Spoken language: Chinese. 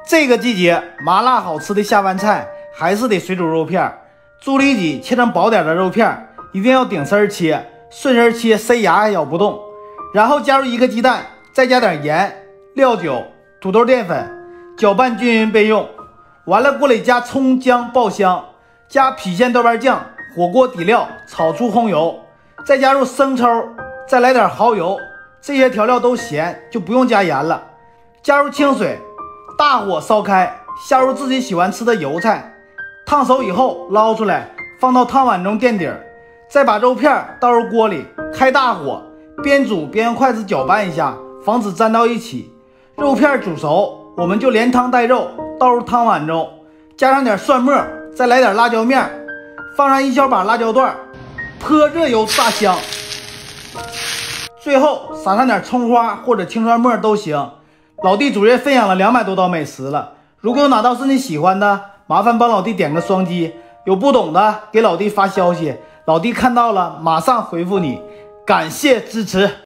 这个季节麻辣好吃的下饭菜还是得水煮肉片，猪里脊切成薄点的肉片，一定要顶丝切，顺丝切，塞牙也咬不动。然后加入1个鸡蛋，再加点盐、料酒、土豆淀粉，搅拌均匀备用。完了，锅里加葱姜爆香，加郫县豆瓣酱，火锅底料炒出红油，再加入生抽，再来点蚝油，这些调料都咸，就不用加盐了。加入清水，大火烧开，下入自己喜欢吃的油菜，烫熟以后捞出来，放到汤碗中垫底儿，再把肉片倒入锅里，开大火，边煮边用筷子搅拌一下，防止粘到一起。肉片煮熟，我们就连汤带肉倒入汤碗中，加上点蒜末，再来点辣椒面，放上1小把辣椒段，泼热油炸香。最后撒上点葱花或者青蒜末都行。老弟主页分享了200多道美食了，如果有哪道是你喜欢的，麻烦帮老弟点个双击，有不懂的给老弟发消息，老弟看到了马上回复你。感谢支持。